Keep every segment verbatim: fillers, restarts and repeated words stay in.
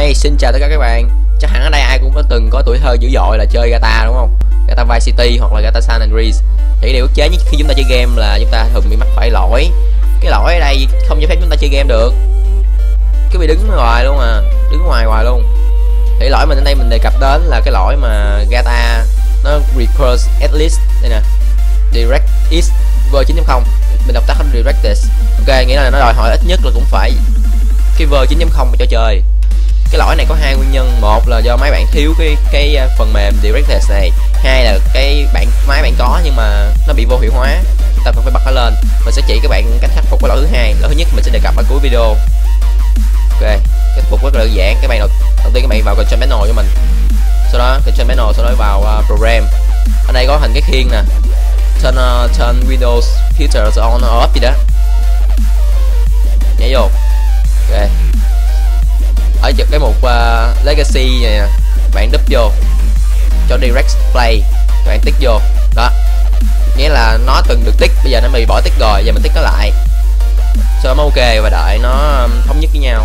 Hey, xin chào tất cả các bạn. Chắc hẳn ở đây ai cũng có từng có tuổi thơ dữ dội là chơi Gata đúng không? Gata Vice City hoặc là Gata San Andreas. Thì điều ức chế nhất khi chúng ta chơi game là chúng ta thường bị mắc phải lỗi. Cái lỗi ở đây không cho phép chúng ta chơi game được. Cứ bị đứng ngoài luôn à, đứng ngoài ngoài luôn. Thì lỗi mình ở đây mình đề cập đến là cái lỗi mà Gata nó requires at least đây nè, DirectX version chín chấm không. Mình đọc tắt là DirectX. Ok, nghĩa là nó đòi hỏi ít nhất là cũng phải cái version chín chấm không cho chơi. Cái lỗi này có hai nguyên nhân, một là do máy bạn thiếu cái cái phần mềm DirectX này, hai là cái bạn máy bạn có nhưng mà nó bị vô hiệu hóa, chúng ta cần phải bật nó lên. Mình sẽ chỉ các bạn cách khắc phục cái lỗi thứ hai. Lỗi thứ nhất mình sẽ đề cập ở cuối video. Ok, khắc phục rất là đơn giản. Các bạn đầu, đầu tiên các bạn vào control panel cho mình, sau đó control panel, sau đó vào uh, program. Ở đây có hình cái khiên nè, turn uh, turn Windows filters on or off gì đó, nhảy vô. Ok, ở cái mục uh, legacy này nè, bạn đúp vô cho direct play, các bạn tích vô đó, nghĩa là nó từng được tích, bây giờ nó bị bỏ tích rồi, giờ mình tích nó lại, sau đó mới ok và đợi nó thống nhất với nhau.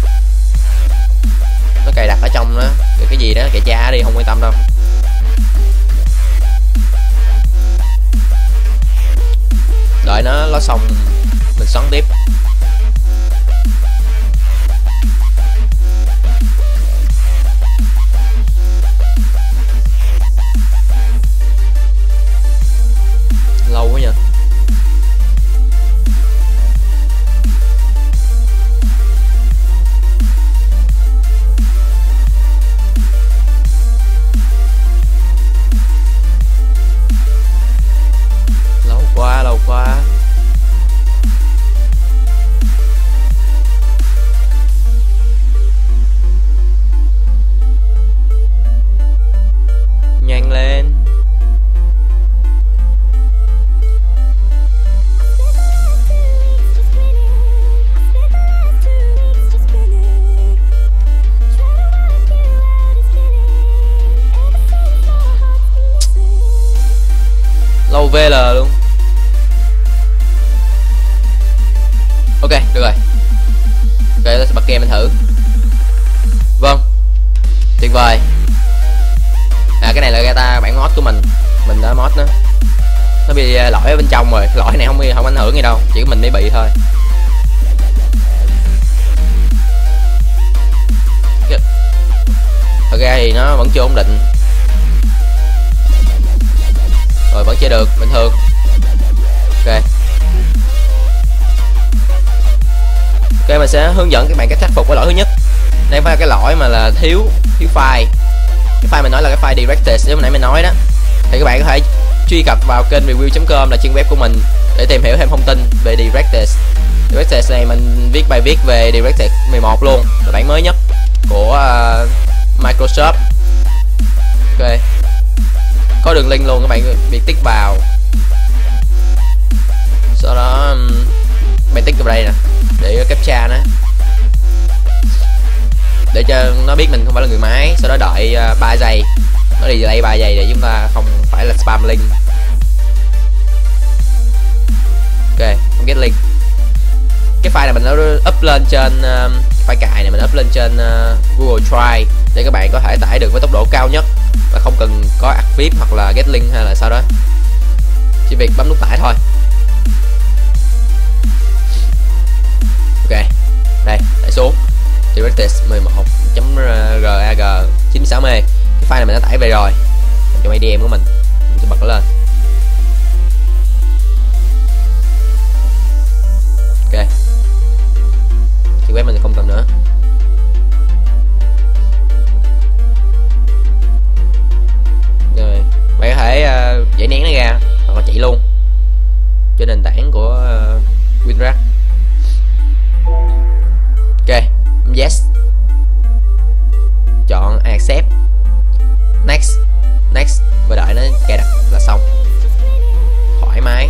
Nó cài đặt ở trong đó cái, cái gì đó kệ cha đi, không quan tâm đâu. Đợi nó nó xong mình xoắn tiếp. Lâu quá nhỉ. Lâu quá, lâu quá. Nhanh lên. Lâu vê lờ luôn. Ok, được rồi. Ok, tôi sẽ bật game mình thử. Vâng, tuyệt vời. À, cái này là Gata bản mod của mình. Mình đã mod nó. Nó bị lỗi ở bên trong rồi. Lỗi này không không ảnh hưởng gì đâu, chỉ có mình mới bị thôi. Thật ra thì nó vẫn chưa ổn định. Rồi vẫn chơi được bình thường. Ok. Ok, mình sẽ hướng dẫn các bạn cách khắc phục cái lỗi thứ nhất. Đây phải là cái lỗi mà là thiếu thiếu file. Cái file mình nói là cái file DirectX lúc nãy mình nói đó. Thì các bạn có thể truy cập vào kênh review chấm com là trang web của mình để tìm hiểu thêm thông tin về DirectX. DirectX này mình viết bài viết về DirectX mười một luôn, là bản mới nhất của uh, Microsoft. Ok, có đường link luôn, các bạn việc tích vào, sau đó um, bạn tích vào đây nè để captcha nó, để cho nó biết mình không phải là người máy. Sau đó đợi uh, ba giây, nó đi delay ba giây để chúng ta không phải là spam link. Ok, không get link. Cái file này mình đã up lên trên uh, file cài này mình up lên trên uh, Google Drive để các bạn có thể tải được với tốc độ cao nhất và không cần có ạc vê i pê hoặc là get link hay là sao đó, chỉ việc bấm nút tải thôi. Ok, đây tải xuống DirectX mười một chấm rag chín sáu mê. Cái file này mình đã tải về rồi trong a đê em của mình. Mình sẽ bật nó lên. Ok, thì web mình không cần nữa. Rồi bạn có thể uh, giải nén nó ra hoặc là chạy luôn trên nền tảng của uh, WinRAR. Ok, yes, chọn accept, next, next và đợi nó cài đặt là xong. Thoải mái.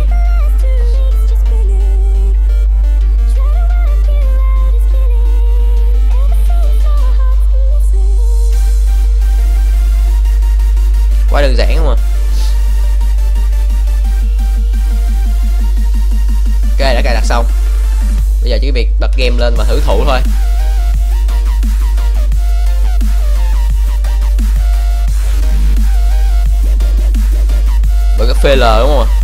Quá đơn giản không à. Ok, đã cài đặt xong. Bây giờ chỉ việc bật game lên và thử thụ thôi. pê lờ đúng không ạ?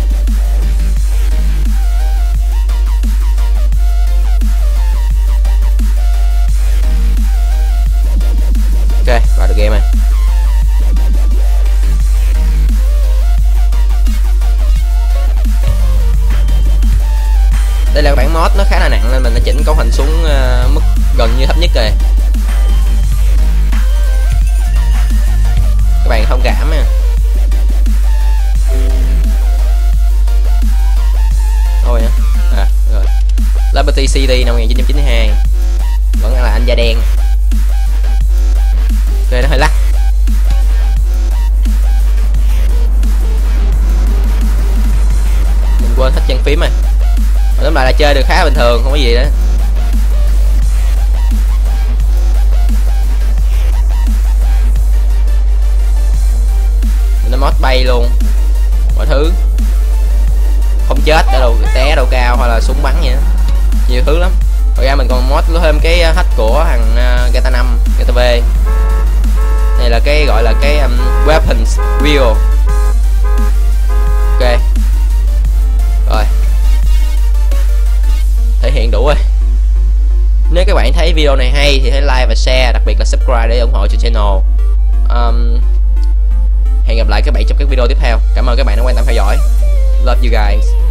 Ok, vào được game này. Đây là bản mod nó khá là nặng nên mình đã chỉnh cấu hình xuống uh, mức gần như thấp nhất rồi. Các bạn thông cảm nha. Thôi nha. À rồi. Liberty City năm một nghìn chín trăm chín mươi hai. Vẫn là anh da đen. Ok, nó hơi lắc. Mình quên hết chân phím rồi. Tóm lại là chơi được khá bình thường, không có gì đó. Nó mod bay luôn, mọi thứ không chết ở đâu, té đâu cao hoặc là súng bắn vậy đó. Nhiều thứ lắm. Ngoài ra mình còn mod thêm cái hack của thằng uh, giê tê a năm, giê tê a vê. Này là cái gọi là cái um, weapons wheel. Ok rồi, thể hiện đủ rồi. Nếu các bạn thấy video này hay thì hãy like và share, đặc biệt là subscribe để ủng hộ cho channel. um, Hẹn gặp lại các bạn trong các video tiếp theo. Cảm ơn các bạn đã quan tâm theo dõi. Love you guys.